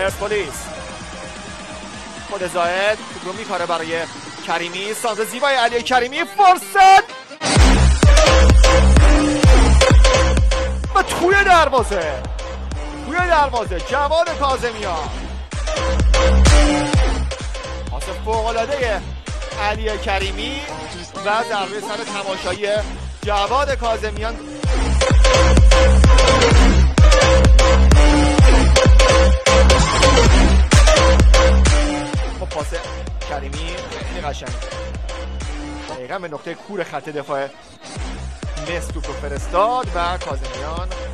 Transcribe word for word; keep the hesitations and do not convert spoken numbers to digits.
پرسپولیس. خود زاهد توپ رو میکاره برای کریمی. سانتر زیبای علی کریمی. فرصت و توی دروازه توی دروازه جواد کاظمیان. پاس فوق‌العاده علی کریمی و ضربه سر تماشایی جواد کاظمیان. خب پاس کریمی خیلی قشنگ دقیقا به نقطه کور خط دفاع مصر توپ رو فرستاد و کاظمیان